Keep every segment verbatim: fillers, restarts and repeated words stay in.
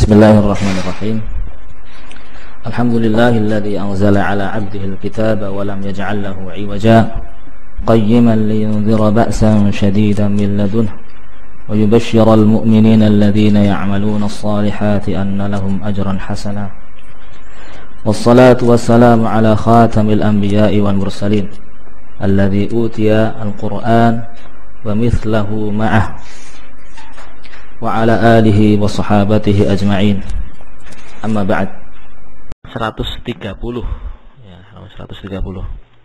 Bismillahirrahmanirrahim. Alhamdulillahilladzi anzala ala 'abdihi al-kitaba wa lam yaj'al lahu 'iwaja qayyiman liyunzira ba'san shadidan min ladunhu wa yubashshira al-mu'minina alladhina ya'maluna as-salihati anna lahum ajran hasana. Wassalatu wassalamu ala khatamil anbiya'i wal mursalin alladzi utiya al-Qur'an wa mithlahu ma'ah wa ala alihi wa sahabatihi ajma'in. Amma ba'd. seratus tiga puluh ya, seratus tiga puluh.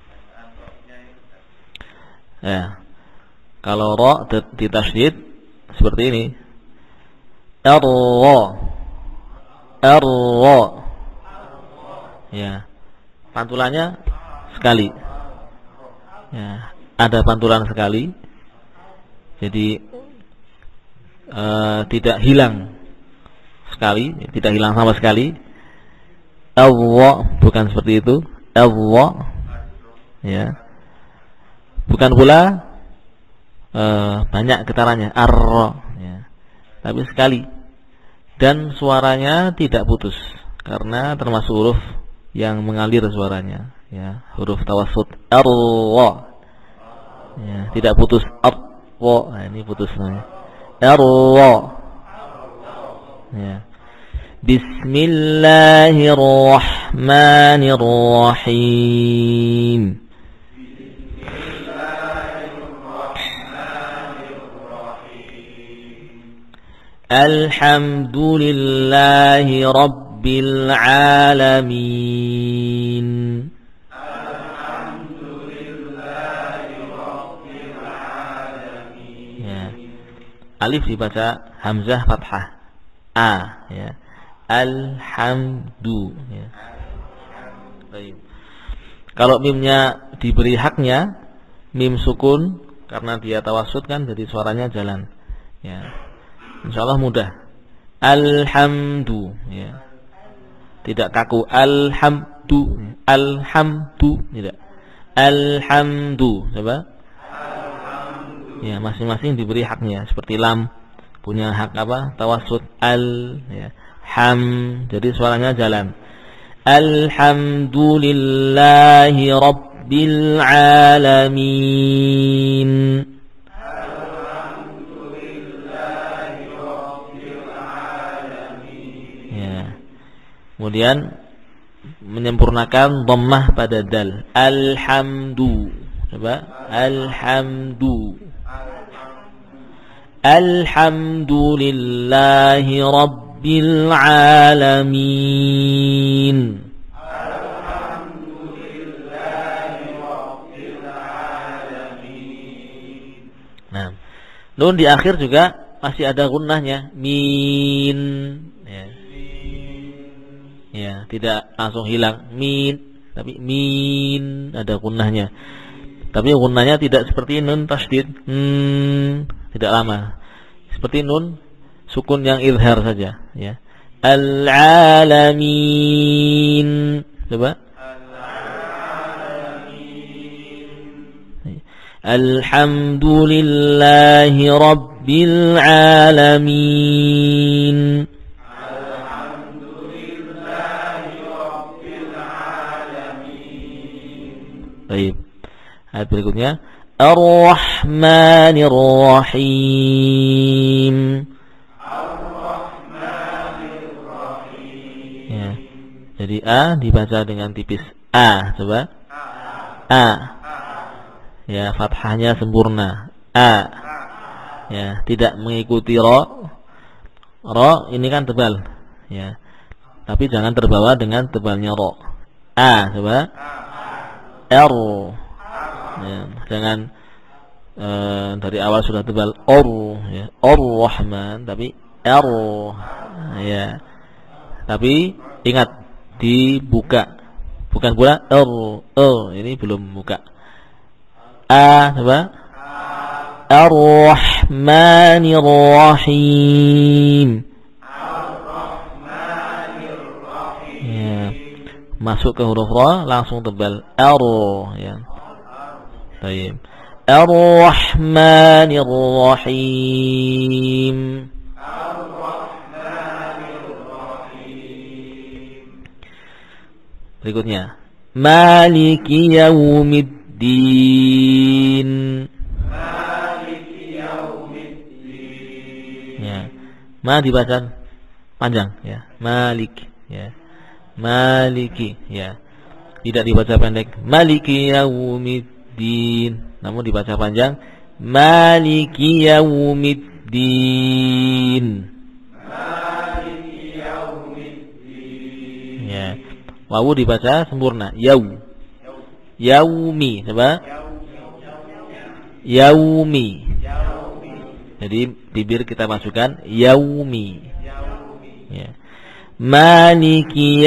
Ya. Kalau ra ditasydid seperti ini. Ar-ra. Ar-ra. Ya. Pantulannya sekali. Ya, ada pantulan sekali. Jadi Uh, tidak hilang sekali, tidak hilang sama sekali. Allah bukan seperti itu. Allah, ya, bukan pula uh, banyak getarannya. Ar, ya, tapi sekali. Dan suaranya tidak putus karena termasuk huruf yang mengalir suaranya. Ya, huruf tawassut. Allah, ya, tidak putus. Allah, nah, ini putus namanya. Allah. Ya. Bismillahirrahmanirrahim. Alhamdulillahi rabbil alamin. Alif dibaca hamzah fathah a, ya. Alhamdu, ya. Baik. Kalau mimnya diberi haknya, mim sukun karena dia tawassut kan, jadi suaranya jalan. Ya. Insyaallah mudah. Alhamdu, ya. Tidak kaku. Alhamdu, alhamdu, tidak. Alhamdu, coba. Ya, masing-masing diberi haknya. Seperti lam punya hak apa? Tawassut. Al, ya. Ham, jadi suaranya jalan. Alhamdulillahi rabbil alamin. Alhamdulillahi rabbil alamin. Ya. Kemudian menyempurnakan dhammah pada dal. Alhamdu. Coba. Alhamdu. Alhamdulillahi rabbil alamin. Alhamdulillahi rabbil alamin. Nah, nun di akhir juga masih ada gunnahnya. Min, ya. Ya, tidak langsung hilang. Min, tapi min ada gunnahnya. Tapi gunnahnya tidak seperti nun tasydid. Hmm, tidak lama. Seperti nun sukun yang izhar saja, ya. Al-alamin. Coba. Al-alamin. Alhamdulillahi rabbil alamin. Alhamdulillahi rabbil alamin. Baik. Ayat berikutnya, Ar-Rahmanir-Rahim. Ar-Rahmanir-Rahim. Ya. Jadi A dibaca dengan tipis. A, coba. A. Ya, fathahnya sempurna. A. Ya, tidak mengikuti Ra. Ra ini kan tebal. Ya. Tapi jangan terbawa dengan tebalnya Ra. A, coba. R. Ya, jangan uh, dari awal sudah tebal or, ya, Ar-Rahman, tapi R, ya. Tapi ingat dibuka, bukan pula R, R ini belum buka. A, coba. Ar-Rahmanir-Rahim. Ar-Rahmanir-Rahim. Ya, masuk ke huruf Ra langsung tebal R, ya. Baik. Ar-Rahmanir-Rahim. Ar-Rahmanir-Rahim. Berikutnya, Maliki yaumiddin. Maliki yaumiddin. Ya. Ma dibaca panjang ya. Malik ya. Maliki ya. Tidak dibaca pendek. Maliki yaumiddin. Namun dibaca panjang. Maliki yaumiddin. Maliki yaumiddin. Ya. Wawu dibaca sempurna. Yau. Yaumi. Coba. Yaumi. Jadi bibir kita masukkan yaumi. Ya. Maliki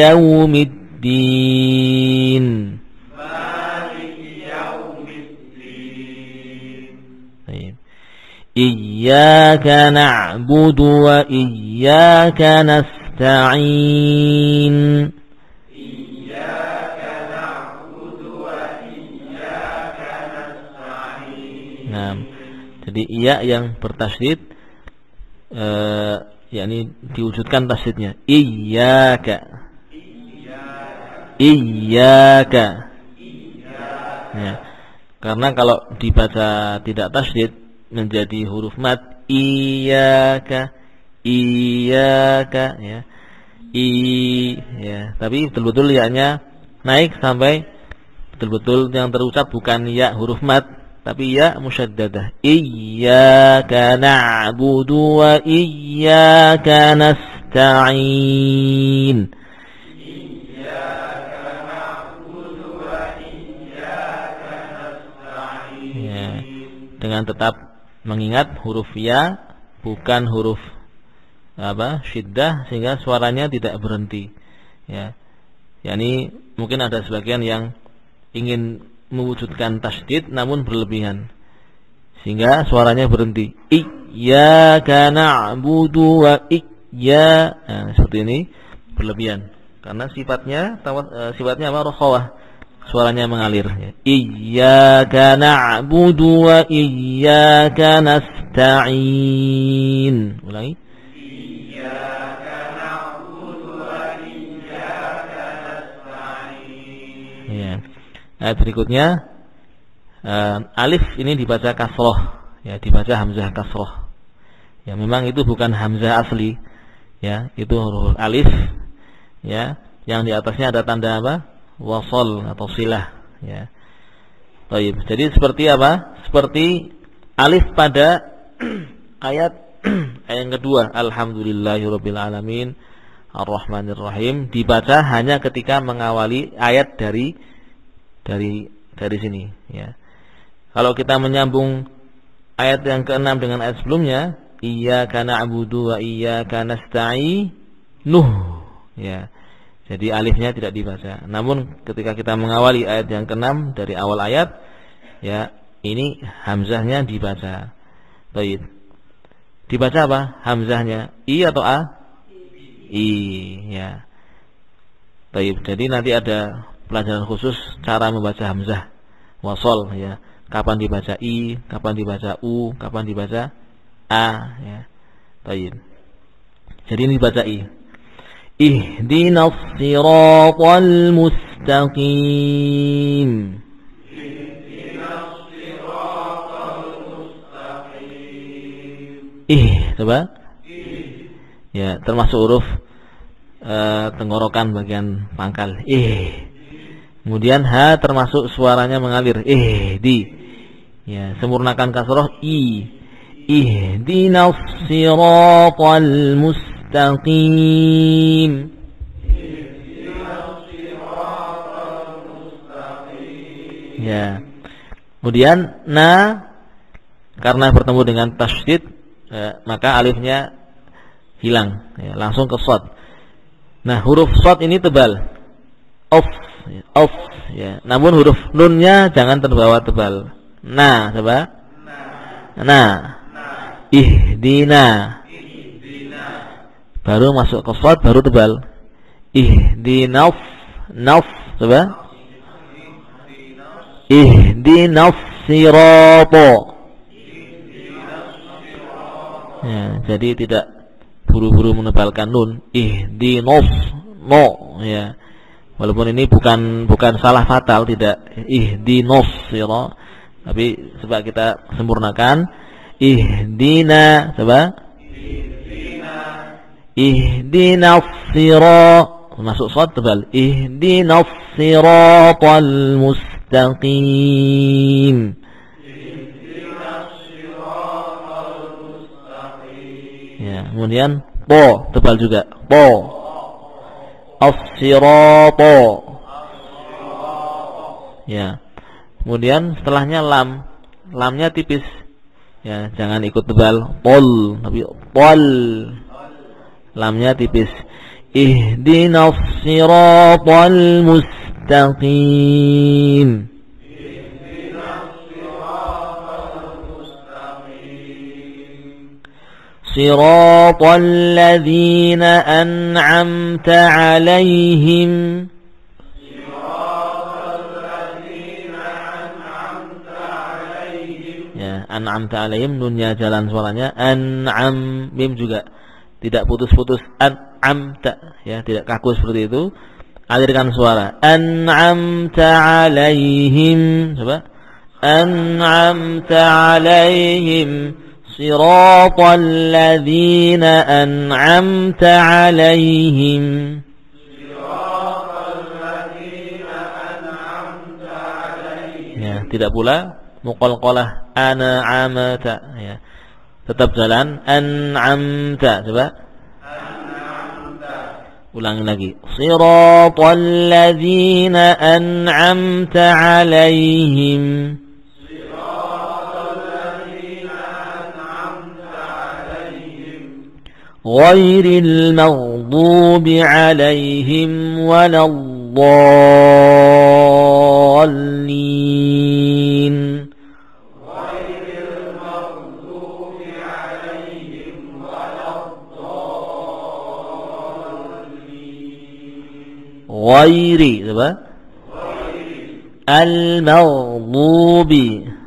yaumiddin. Maliki yaumiddin. Baik. Iyyaka na'budu wa iyyaka nasta'in. Nah, jadi iya yang bertasydid, eh, yakni diwujudkan tasydidnya. Iyyaka, iyyaka. Ya. Karena kalau dibaca tidak tasydid menjadi huruf mad. Iyyaka, iyyaka, ya. I, ya. Tapi betul-betul ya-nya naik sampai betul-betul yang terucap bukan ya huruf mad, tapi ya musyaddadah. Iyyaka na'budu wa iyyaka nasta'in. Iyyaka na'budu wa iyyaka nasta'in. Ya. Dengan tetap mengingat huruf ya bukan huruf apa syiddah, sehingga suaranya tidak berhenti. Ya. Yani mungkin ada sebagian yang ingin mewujudkan tasydid namun berlebihan sehingga suaranya berhenti. Iyyaka na'budu wa iyya. Nah, seperti ini berlebihan karena sifatnya tawat, sifatnya apa? Rokhawah. Suaranya mengalir ya. Iyyaka na'budu wa iyyaka nasta'in. Ulangi. Iyyaka na'budu wa iyyaka nasta'in. Ya. Ayat berikutnya uh, alif ini dibaca kasroh, ya, dibaca hamzah kasroh. Ya, memang itu bukan hamzah asli, ya, itu huruf alif, ya, yang di atasnya ada tanda apa? Wasol atau silah, ya. Baik, jadi seperti apa? Seperti alif pada ayat ayat yang kedua, alhamdulillahirabbil alamin arrahmanirrahim, dibaca hanya ketika mengawali ayat dari dari dari sini, ya. Kalau kita menyambung ayat yang keenam dengan ayat sebelumnya, iyyaka na'budu wa iyyaka nasta'in, nuh, ya. Jadi alifnya tidak dibaca. Namun ketika kita mengawali ayat yang keenam dari awal ayat, ya, ini hamzahnya dibaca. Baik. Dibaca apa? Hamzahnya i atau a? I, ya. Baik. Jadi nanti ada pelajaran khusus cara membaca hamzah wasol, ya. Kapan dibaca i, kapan dibaca u, kapan dibaca a, ya. Baik. Jadi ini dibaca i. Ihdinas siratal mustaqim. Ihdinas siratal mustaqim. Ih, coba. Ih. Ya, termasuk huruf uh, tenggorokan bagian pangkal. Ih. Kemudian ha termasuk suaranya mengalir. Eh, di. Ya, sempurnakan kasroh i. Ihdinas siratal mustaqim. Ihdinas siratal mustaqim. Ya. Kemudian na karena bertemu dengan tasydid, ya, maka alifnya hilang, ya, langsung ke shad. Nah, huruf shad ini tebal. Of Of, ya. Namun huruf nunnya jangan terbawa tebal. Nah, coba. Nah. Ihdina. Baru masuk ke shad, baru tebal. Ihdinaf. Naf, coba. Ihdinaf sirata. Ya, jadi tidak buru-buru menebalkan nun. Ihdinaf, no, ya. Walaupun ini bukan bukan salah fatal, tidak ihdinos sira, tapi coba kita sempurnakan ihdina, coba ihdinas sira, masuk shad tebal, ihdinas siratal mustaqim. Ya, kemudian po tebal juga, po as-sirata. Ya. Kemudian setelahnya lam. Lamnya tipis. Ya, jangan ikut tebal. Tol, tapi tol. Lamnya tipis. Ihdinas siratal mustaqim. صراط الذين أنعمت عليهم ya, an'amta alaihim, nunnya jalan suaranya, an'am, mim juga tidak putus-putus, an'amta, ya, tidak kaku seperti itu, alirkan suara, an'amta alaihim, coba, an'amta alaihim صراط الذين أنعمت عليهم صراط الذين أنعمت عليهم. Ya, tidak pula muqalqalah an'amta, ya. Tetap jalan an'amta, coba. An'amta. Ulangi lagi. Siratal ladzina an'amta alaihim. غير المغضوب عليهم ولا الضالين. غير المغضوب عليهم ولا الضالين. غير المغضوب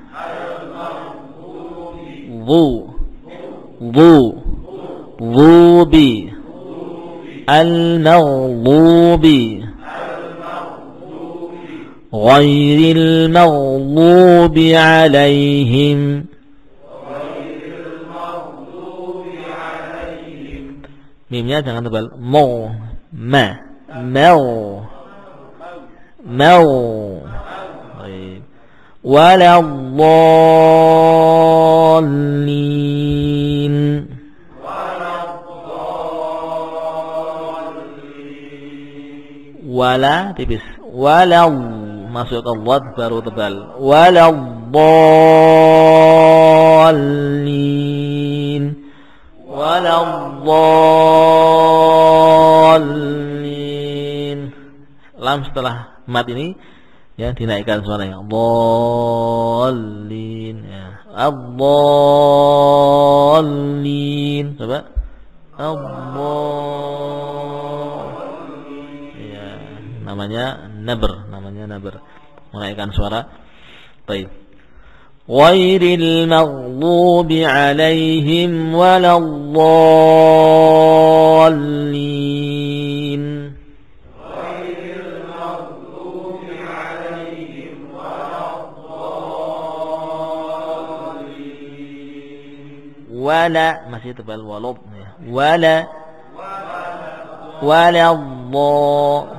ضو ضو ضوب المغضوب غير المغضوب عليهم. Mimnya jangan tebal. Mo, ma, mau, mau. Waladdallin. Wala tipis, walaw masuk ke wad baru tebal, waladdallin, waladdallin. Lam setelah mat ini ya dinaikkan suaranya, dhallin, ya, ad-dhallin, coba, ad-dhallin. Namanya nabr, namanya nabr, menaikkan suara. Baik. Ghairil maghdubi alaihim waladdallin. Ghairil maghdubi alaihim waladdallin. Wala masih tebal walad ya. Wala waladdallin.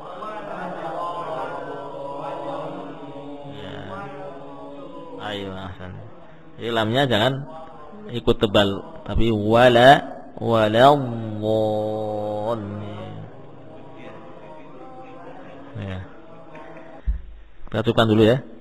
Ayo, ahsan. Jadi lamnya jangan ikut tebal, tapi wala waladdallin. Ya. Kita cukupkan dulu ya.